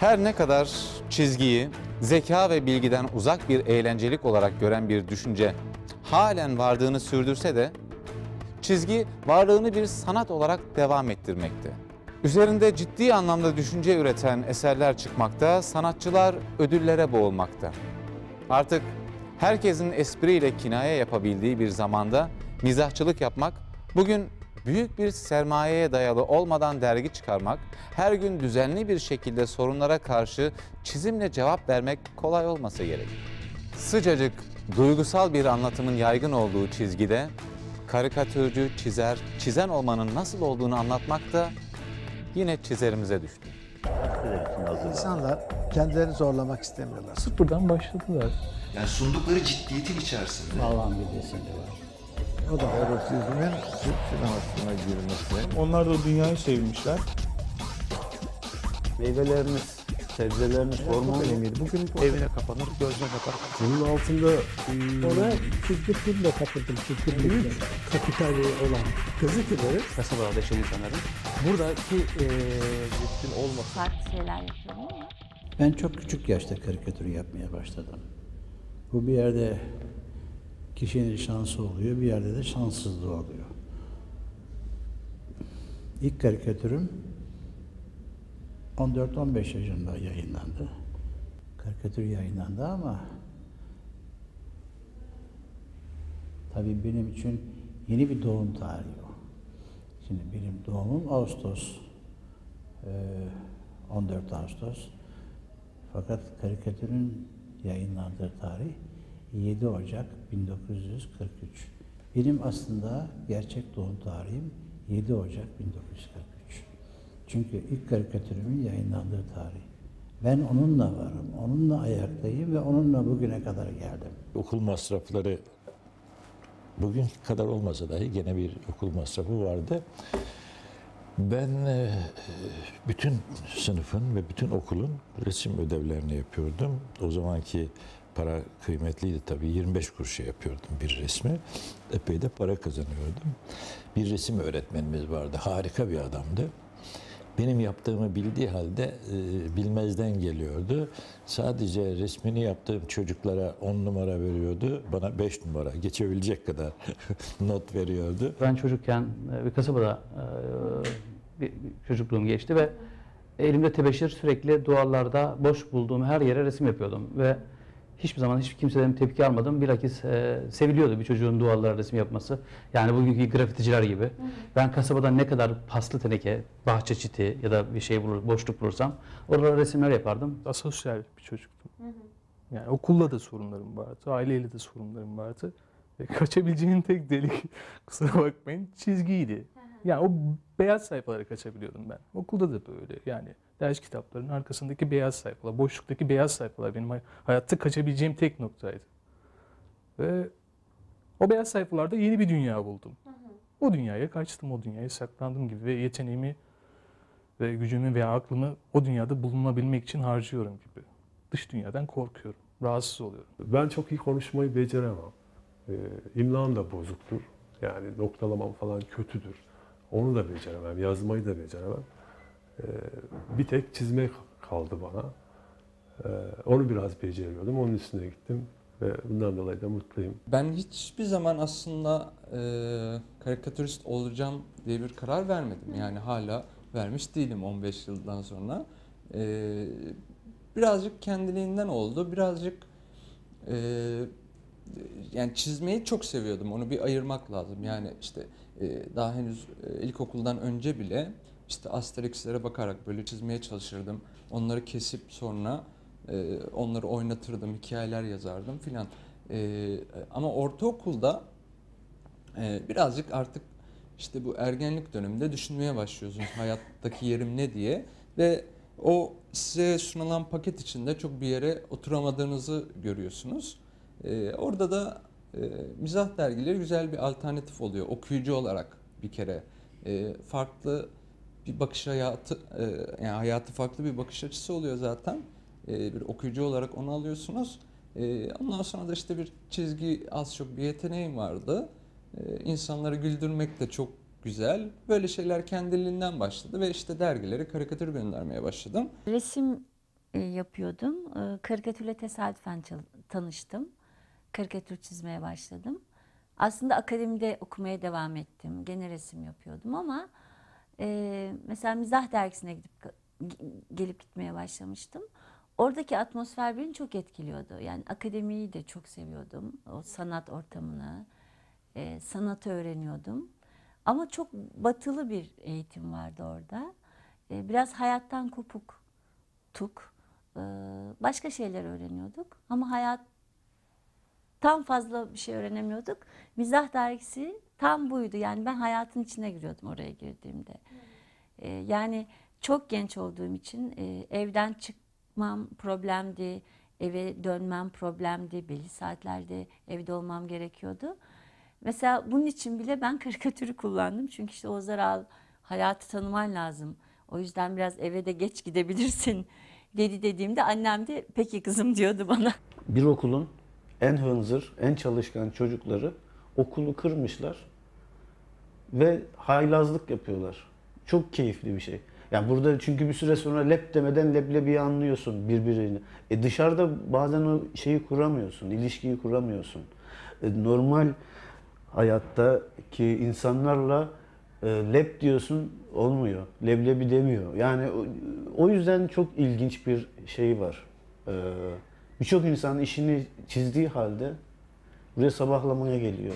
Her ne kadar çizgiyi zeka ve bilgiden uzak bir eğlencelik olarak gören bir düşünce halen varlığını sürdürse de çizgi varlığını bir sanat olarak devam ettirmekte. Üzerinde ciddi anlamda düşünce üreten eserler çıkmakta, sanatçılar ödüllere boğulmakta. Artık herkesin espriyle kinaye yapabildiği bir zamanda mizahçılık yapmak, bugün büyük bir sermayeye dayalı olmadan dergi çıkarmak, her gün düzenli bir şekilde sorunlara karşı çizimle cevap vermek kolay olmasa gerek. Sıcacık, duygusal bir anlatımın yaygın olduğu çizgide, karikatürcü, çizer, çizen olmanın nasıl olduğunu anlatmak da yine çizerimize düştü. İnsanlar kendilerini zorlamak istemiyorlar. Sıfırdan başladılar. Yani sundukları ciddiyetin içerisinde. Allah'ın bilgisinde var. O da erotizmin Türk sinemasına girmesi. Onlar da o dünyayı sevmişler. Meyveleriniz, sebzeleriniz hormon yemiydi. Bugün Evine kapanır, gözüne bakar. Bunun altında oraya çizgi filmle katıldım. Çizgi filmle. Kapitali olan gazeteleri. Kasabalarda yaşayan insanların buradaki zıttın olması. Farklı şeyler yapıyorum ama. Ben çok küçük yaşta karikatür yapmaya başladım. Bu bir yerde kişinin şansı oluyor, bir yerde de şanssızlığı oluyor. İlk karikatürüm 14-15 yaşında yayınlandı. Karikatür yayınlandı ama tabii benim için yeni bir doğum tarihi o. Şimdi benim doğumum Ağustos, 14 Ağustos. Fakat karikatürün yayınlandığı tarih 7 Ocak 1943. Benim aslında gerçek doğum tarihim 7 Ocak 1943. Çünkü ilk karikatürümün yayınlandığı tarih. Ben onunla varım, onunla ayaktayım ve onunla bugüne kadar geldim. Okul masrafları bugün kadar olmasa dahi gene bir okul masrafı vardı. Ben bütün sınıfın ve bütün okulun resim ödevlerini yapıyordum. O zamanki para kıymetliydi tabii. 25 kuruşa yapıyordum bir resmi. Epey de para kazanıyordum. Bir resim öğretmenimiz vardı. Harika bir adamdı. Benim yaptığımı bildiği halde bilmezden geliyordu. Sadece resmini yaptığım çocuklara 10 numara veriyordu. Bana 5 numara geçebilecek kadar not veriyordu. Ben çocukken bir kasabada bir çocukluğum geçti ve elimde tebeşir sürekli duvarlarda boş bulduğum her yere resim yapıyordum ve hiçbir zaman hiç kimseden tepki almadım. Bilakis seviliyordu bir çocuğun duvarlara resim yapması. Yani bugünkü grafiticiler gibi. Ben kasabada ne kadar paslı teneke, bahçe çiti ya da bir şey bulur, boşluk bulursam oralara resimler yapardım. Asosyal bir çocuktum. Yani okulla da sorunlarım vardı, aileyle de sorunlarım vardı. Ve kaçabileceğin tek delik, kusura bakmayın, çizgiydi. Yani o beyaz sayfalara kaçabiliyordum ben. Okulda da böyle yani. Ders kitaplarının arkasındaki beyaz sayfalar, boşluktaki beyaz sayfalar benim hayatta kaçabileceğim tek noktaydı. Ve o beyaz sayfalarda yeni bir dünya buldum. O dünyaya kaçtım, o dünyaya saklandım gibi ve yeteneğimi ve gücümü veya aklımı o dünyada bulunabilmek için harcıyorum gibi. Dış dünyadan korkuyorum, rahatsız oluyorum. ben çok iyi konuşmayı beceremem. İmlam da bozuktur. Yani noktalamam falan kötüdür. Onu da beceremem, yazmayı da beceremem. Bir tek çizmek kaldı bana. Onu biraz beceriyordum, onun üstüne gittim ve bundan dolayı da mutluyum. Ben hiçbir zaman aslında karikatürist olacağım diye bir karar vermedim. Yani hala vermiş değilim 15 yıldan sonra. Birazcık kendiliğinden oldu, birazcık yani çizmeyi çok seviyordum. Onu bir ayırmak lazım. Yani işte daha henüz ilkokuldan önce bile işte Asterix'lere bakarak böyle çizmeye çalışırdım. Onları kesip sonra onları oynatırdım, hikayeler yazardım filan. Ama ortaokulda birazcık artık işte bu ergenlik döneminde düşünmeye başlıyorsunuz hayattaki yerim ne diye ve o size sunulan paket içinde çok bir yere oturamadığınızı görüyorsunuz. Orada da mizah dergileri güzel bir alternatif oluyor okuyucu olarak bir kere. Farklı bir bakış hayatı, yani hayatı farklı bir bakış açısı oluyor zaten. Bir okuyucu olarak onu alıyorsunuz. Ondan sonra da işte bir çizgi az çok bir yeteneğim vardı. İnsanları güldürmek de çok güzel. Böyle şeyler kendiliğinden başladı ve işte dergilere karikatür göndermeye başladım. Resim yapıyordum. Karikatürle tesadüfen tanıştım. Karikatür çizmeye başladım. Aslında akademide okumaya devam ettim. Gene resim yapıyordum ama mesela Mizah Dergisi'ne gelip gitmeye başlamıştım. Oradaki atmosfer beni çok etkiliyordu. Yani akademiyi de çok seviyordum. O sanat ortamını, sanatı öğreniyordum. Ama çok batılı bir eğitim vardı orada. Biraz hayattan kopuktuk. Başka şeyler öğreniyorduk. Ama hayattan fazla bir şey öğrenemiyorduk. Mizah Dergisi tam buydu. Yani ben hayatın içine giriyordum oraya girdiğimde. Yani çok genç olduğum için evden çıkmam problemdi. Eve dönmem problemdi. Belli saatlerde evde olmam gerekiyordu. Mesela bunun için bile ben karikatürü kullandım. Çünkü işte Oğuz Aral, hayatı tanıman lazım. O yüzden biraz eve de geç gidebilirsin dediğimde annem de peki kızım diyordu bana. Bir okulun en hınzır, en çalışkan çocukları okulu kırmışlar ve haylazlık yapıyorlar. Çok keyifli bir şey. Yani burada çünkü bir süre sonra lep demeden leblebiyi anlıyorsun birbirini. Dışarıda bazen o şeyi kuramıyorsun, ilişkiyi kuramıyorsun. Normal hayattaki insanlarla lep diyorsun olmuyor. Leblebi demiyor. Yani o yüzden çok ilginç bir şey var. Birçok insan işini çizdiği halde buraya sabahlamaya geliyor.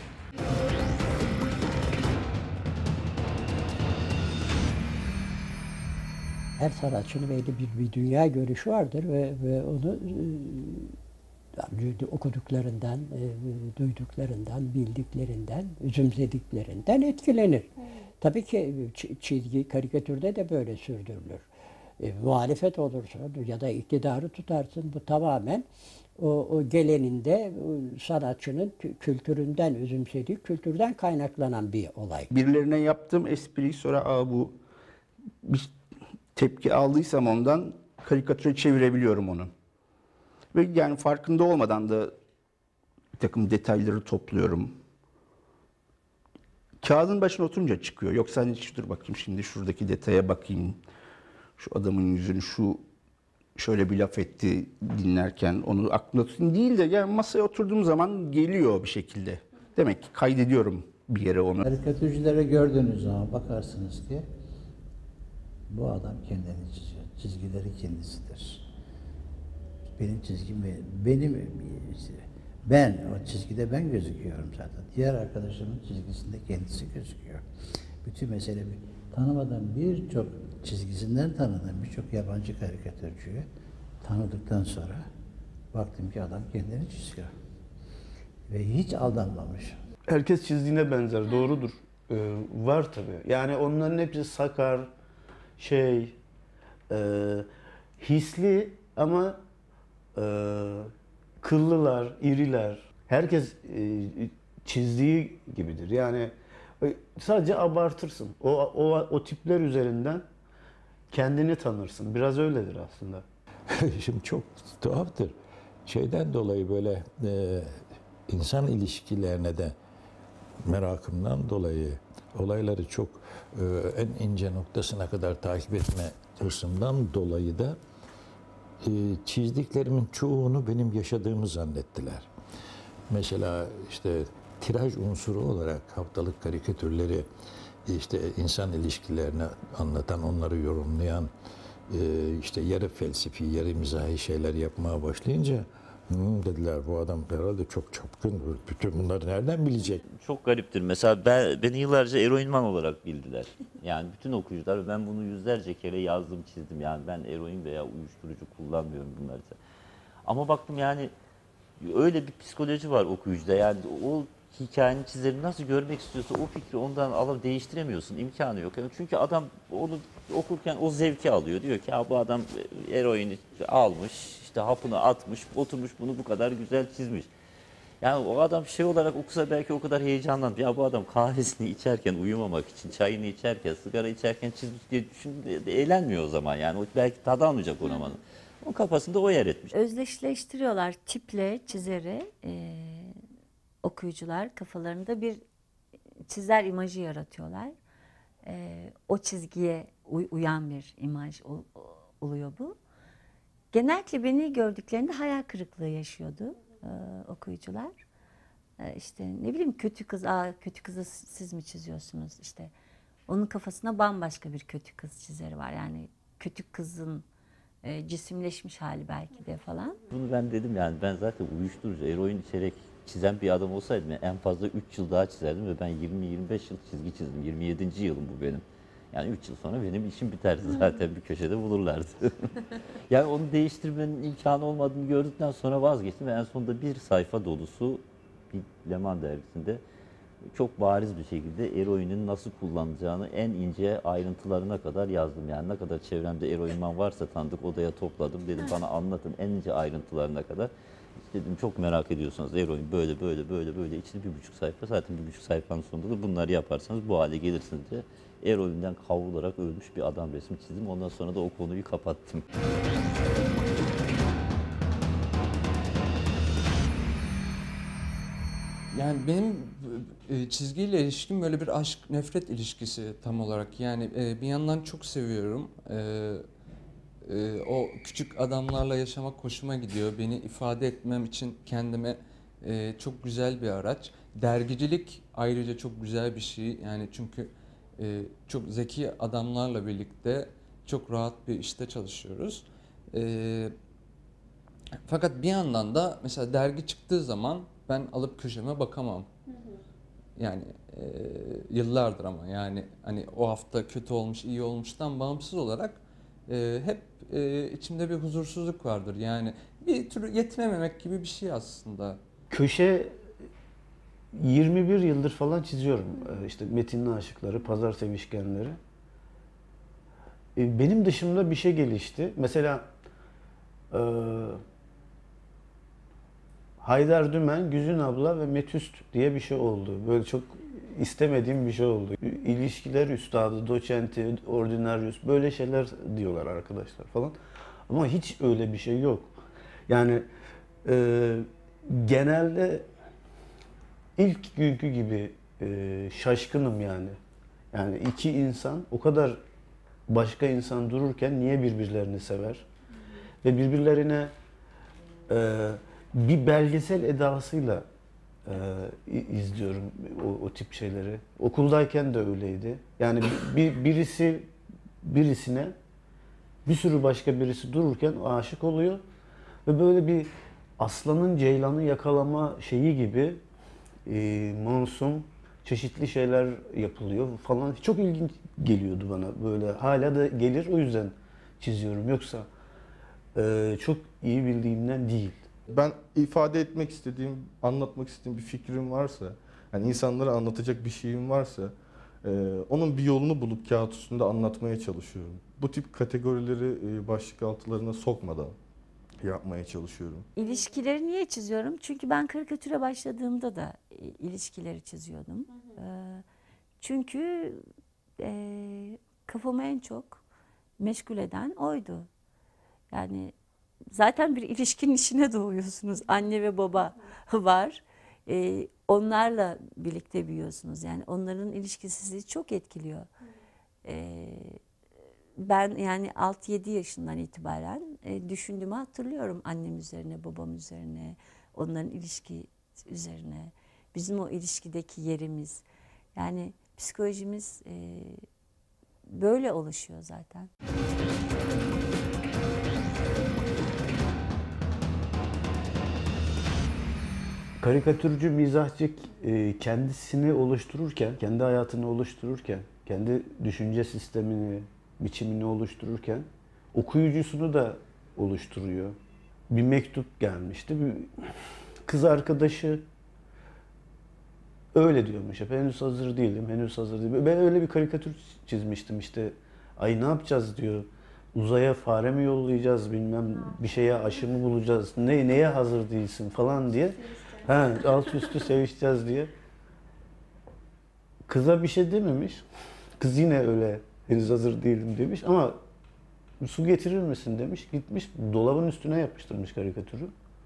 Her sanatçının belli bir dünya görüşü vardır ve onu okuduklarından, duyduklarından, bildiklerinden, özümsediklerinden etkilenir. Tabii ki çizgi, karikatürde de böyle sürdürülür. Muhalefet olursa ya da iktidarı tutarsın, bu tamamen o geleninde sanatçının kültüründen, özümsediği kültürden kaynaklanan bir olay. Birilerine yaptığım espriyi sonra bu bir tepki aldıysam ondan karikatüre çevirebiliyorum onu. Ve yani farkında olmadan da bir takım detayları topluyorum. Kağıdın başına oturunca çıkıyor. Yoksa hani dur bakayım şimdi şuradaki detaya bakayım. Şu adamın yüzünü şöyle bir laf etti dinlerken onu aklımda tutayım değil de yani masaya oturduğum zaman geliyor bir şekilde. Demek ki kaydediyorum bir yere onu. Karikatürcülere gördüğünüz zaman bakarsınız ki bu adam kendini çiziyor. Çizgileri kendisidir. Benim çizgim ben o çizgide ben gözüküyorum zaten. Diğer arkadaşımın çizgisinde kendisi gözüküyor. Bütün mesele tanımadan birçok çizgisinden tanıdığım birçok yabancı karikatürcüyü tanıdıktan sonra baktım ki adam kendini çiziyor. Ve hiç aldanmamış. Herkes çizdiğine benzer, doğrudur. Var tabii. Yani onların hepsi sakar, hisli ama kıllılar, iriler. Herkes çizdiği gibidir. Yani sadece abartırsın. O tipler üzerinden kendini tanırsın. Biraz öyledir aslında. Şimdi çok tuhaftır. Şeyden dolayı böyle insan ilişkilerine de merakımdan dolayı olayları çok en ince noktasına kadar takip etme hırsımdan dolayı da çizdiklerimin çoğunu benim yaşadığımı zannettiler. Mesela işte tiraj unsuru olarak haftalık karikatürleri işte insan ilişkilerini anlatan, onları yorumlayan işte yarı felsefi, yarı mizahi şeyler yapmaya başlayınca dediler bu adam herhalde çok çapkın, bütün bunları nereden bilecek? Çok gariptir. Mesela beni yıllarca eroinman olarak bildiler. Yani bütün okuyucular, ben bunu yüzlerce kere yazdım, çizdim. Yani ben eroin veya uyuşturucu kullanmıyorum bunları. Ama baktım yani öyle bir psikoloji var okuyucuda. Yani o hikayenin çizerini nasıl görmek istiyorsa o fikri ondan alıp değiştiremiyorsun. İmkanı yok. Yani çünkü adam onu okurken o zevki alıyor. Diyor ki bu adam eroini almış, işte hapını atmış, oturmuş bunu bu kadar güzel çizmiş. Yani o adam şey olarak okusa belki o kadar heyecanlandı. Ya bu adam kahvesini içerken uyumamak için, çayını içerken, sigara içerken çizmiş diye düşündü. Eğlenmiyor o zaman yani. O belki tadı almayacak o romanı. O kafasında o yer etmiş. Özdeşleştiriyorlar tiple çizeri. Okuyucular kafalarında bir çizer imajı yaratıyorlar. O çizgiye uyan bir imaj oluyor bu. Genellikle beni gördüklerinde hayal kırıklığı yaşıyordu okuyucular. İşte ne bileyim kötü kız, kötü kızı siz mi çiziyorsunuz? İşte onun kafasına bambaşka bir kötü kız çizeri var. Yani kötü kızın cisimleşmiş hali belki de falan. Bunu ben dedim yani ben zaten uyuşturucu, eroin içerek çizen bir adam olsaydım en fazla 3 yıl daha çizerdim ve ben 20-25 yıl çizgi çizdim. 27. yılım bu benim. Yani 3 yıl sonra benim işim biterdi zaten bir köşede bulurlardı. Yani onu değiştirmenin imkanı olmadığını gördükten sonra vazgeçtim ve en sonunda bir sayfa dolusu bir Leman dergisinde çok bariz bir şekilde eroinin nasıl kullanılacağını en ince ayrıntılarına kadar yazdım. Yani ne kadar çevremde eroinman varsa tanıdık odaya topladım. Dedim bana anlatın en ince ayrıntılarına kadar. Dedim çok merak ediyorsanız eroin böyle içinde 1,5 sayfa. Zaten 1,5 sayfanın sonunda da bunları yaparsanız bu hale gelirsiniz diye eroinden kavrularak ölmüş bir adam resmi çizdim. Ondan sonra da o konuyu kapattım. Yani benim çizgiyle ilişkim böyle bir aşk-nefret ilişkisi tam olarak. Yani bir yandan çok seviyorum. O küçük adamlarla yaşamak hoşuma gidiyor. Beni ifade etmem için kendime çok güzel bir araç. Dergicilik ayrıca çok güzel bir şey. Yani çünkü çok zeki adamlarla birlikte çok rahat bir işte çalışıyoruz. Fakat bir yandan da mesela dergi çıktığı zaman ben alıp köşeme bakamam. Yani yıllardır ama yani hani o hafta kötü olmuş, iyi olmuştan bağımsız olarak hep içimde bir huzursuzluk vardır. Yani bir tür yetinememek gibi bir şey aslında. Köşe 21 yıldır falan çiziyorum. İşte Metinli Aşıkları, Pazar Sevişkenleri. Benim dışımda bir şey gelişti. Mesela Haydar Dümen, Güzin Abla ve Metüst diye bir şey oldu. Böyle çok istemediğim bir şey oldu. İlişkiler üstadı, doçenti, ordinaryus böyle şeyler diyorlar arkadaşlar falan. Ama hiç öyle bir şey yok. Yani genelde ilk günkü gibi şaşkınım yani. Yani iki insan o kadar başka insan dururken niye birbirlerini sever? Ve birbirlerine bir belgesel edasıyla izliyorum o tip şeyleri. Okuldayken de öyleydi. Yani birisi birisine bir sürü başka birisi dururken aşık oluyor ve böyle bir aslanın ceylanı yakalama şeyi gibi masum çeşitli şeyler yapılıyor falan. Çok ilginç geliyordu bana böyle. Hala da gelir o yüzden çiziyorum. Yoksa çok iyi bildiğimden değil. Ben ifade etmek istediğim, anlatmak istediğim bir fikrim varsa, yani insanlara anlatacak bir şeyim varsa, onun bir yolunu bulup kağıt üstünde anlatmaya çalışıyorum. Bu tip kategorileri başlık altılarına sokmadan yapmaya çalışıyorum. İlişkileri niye çiziyorum? Çünkü ben karikatüre başladığımda da ilişkileri çiziyordum. Çünkü kafamı en çok meşgul eden oydu. Yani zaten bir ilişkinin içine doğuyorsunuz. Anne ve baba var. Onlarla birlikte büyüyorsunuz. Yani onların ilişkisi sizi çok etkiliyor. Ben yani 6-7 yaşından itibaren düşündüğümü hatırlıyorum. Annem üzerine, babam üzerine, onların ilişki üzerine. Bizim o ilişkideki yerimiz. Yani psikolojimiz böyle oluşuyor zaten. Karikatürcü, mizahçı kendisini oluştururken, kendi hayatını oluştururken, kendi düşünce sistemini, biçimini oluştururken okuyucusunu da oluşturuyor. Bir mektup gelmişti. Bir kız arkadaşı öyle diyormuş. Henüz hazır değilim, henüz hazır değilim. Ben öyle bir karikatür çizmiştim işte. Ay ne yapacağız diyor. Uzaya fare mi yollayacağız bilmem bir şeye aşı mı bulacağız. Neye hazır değilsin falan diye. Alt üstü sevişeceğiz diye. Kıza bir şey dememiş. Kız yine öyle henüz hazır değilim demiş ama su getirir misin demiş. Gitmiş dolabın üstüne yapıştırmış karikatürü.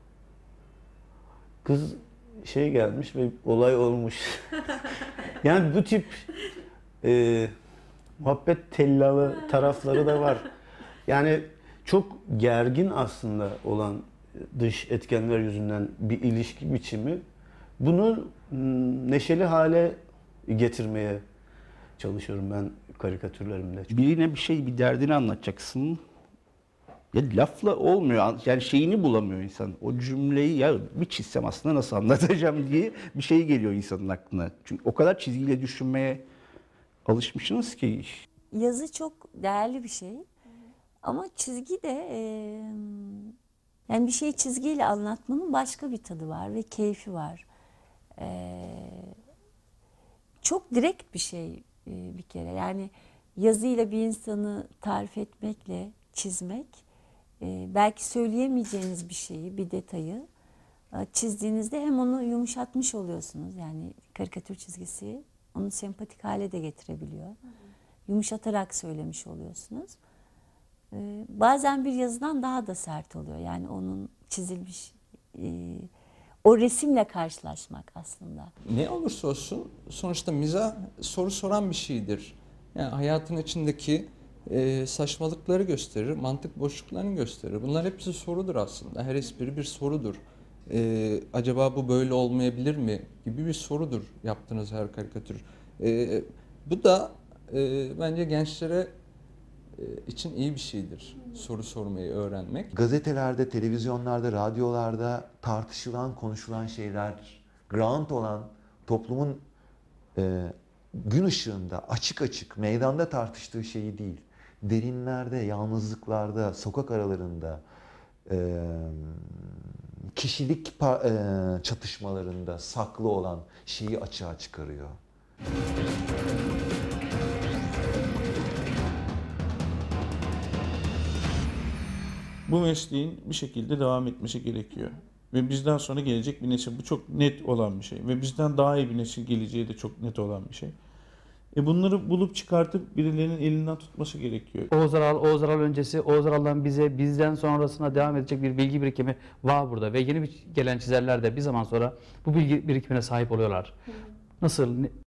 Kız gelmiş ve olay olmuş. Yani bu tip muhabbet tellalı tarafları da var. Yani çok gergin aslında olan dış etkenler yüzünden bir ilişki biçimi bunu neşeli hale getirmeye çalışıyorum ben karikatürlerimde. Birine bir şey, bir derdini anlatacaksın. Ya lafla olmuyor. Yani şeyini bulamıyor insan. O cümleyi ya bir çizsem aslında nasıl anlatacağım diye bir şey geliyor insanın aklına. Çünkü o kadar çizgiyle düşünmeye alışmışsınız ki. Yazı çok değerli bir şey. Ama çizgi de yani bir şeyi çizgiyle anlatmanın başka bir tadı var ve keyfi var. Çok direkt bir şey bir kere. Yani yazıyla bir insanı tarif etmekle çizmek, belki söyleyemeyeceğiniz bir şeyi, bir detayı çizdiğinizde hem onu yumuşatmış oluyorsunuz. Yani karikatür çizgisi onu sempatik hale de getirebiliyor. Yumuşatarak söylemiş oluyorsunuz. Bazen bir yazıdan daha da sert oluyor. Yani onun çizilmiş o resimle karşılaşmak aslında. Ne olursa olsun sonuçta mizah soru soran bir şeydir. Yani hayatın içindeki saçmalıkları gösterir, mantık boşluklarını gösterir. Bunlar hepsi sorudur aslında. Her espri bir sorudur. Acaba bu böyle olmayabilir mi gibi bir sorudur yaptığınız her karikatür. Bu da bence gençlere için iyi bir şeydir. Soru sormayı öğrenmek. Gazetelerde, televizyonlarda, radyolarda tartışılan, konuşulan şeyler, ground olan toplumun gün ışığında açık açık meydanda tartıştığı şeyi değil, derinlerde, yalnızlıklarda, sokak aralarında, kişilik çatışmalarında saklı olan şeyi açığa çıkarıyor. Bu mesleğin bir şekilde devam etmesi gerekiyor. Ve bizden sonra gelecek bir nesil, bu çok net olan bir şey. Ve bizden daha iyi bir nesil geleceği de çok net olan bir şey. Bunları bulup çıkartıp birilerinin elinden tutması gerekiyor. Oğuz Aral öncesi, Oğuz Aral'dan bize, bizden sonrasına devam edecek bir bilgi birikimi var burada. Ve yeni gelen çizerler de bir zaman sonra bu bilgi birikimine sahip oluyorlar. Nasıl